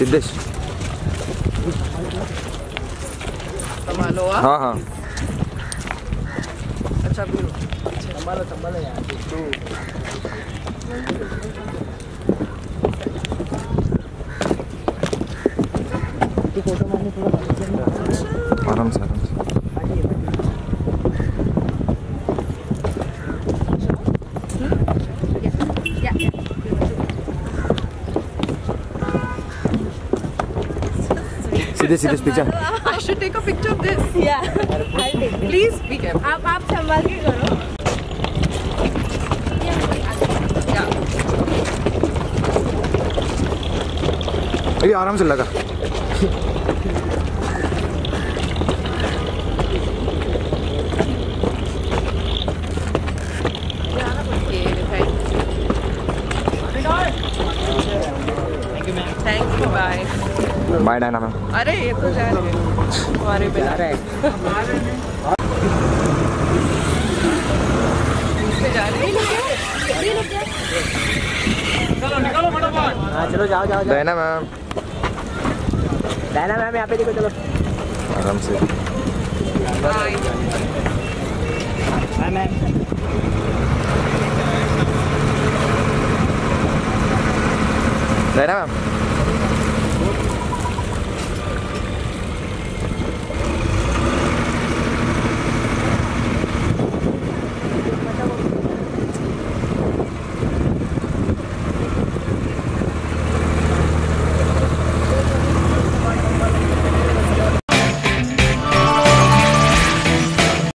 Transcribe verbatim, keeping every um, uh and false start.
सिद्धेश। संभालो। हाँ हाँ अच्छा व्यू। संभालो संभालो यार। तू फोटो मारने थोड़ा आराम से आराम से। सीधे सीधे picture. I should take a picture of this. Yeah, I'll take it. Please be careful. आप आप संभाल के करो। Yeah. ये आराम से लगा। Thank you. Bye. Bye Diana ma'am. अरे ये तो जा रहे हैं हमारे पे जा रहे हैं। जा रहे हैं। चलो निकलो फटाफट। हाँ चलो जाओ जाओ जाओ। Diana ma'am. डायना मैम यहाँ पे देखो चलो। आराम से। Bye. Bye ma'am. Diana ma'am.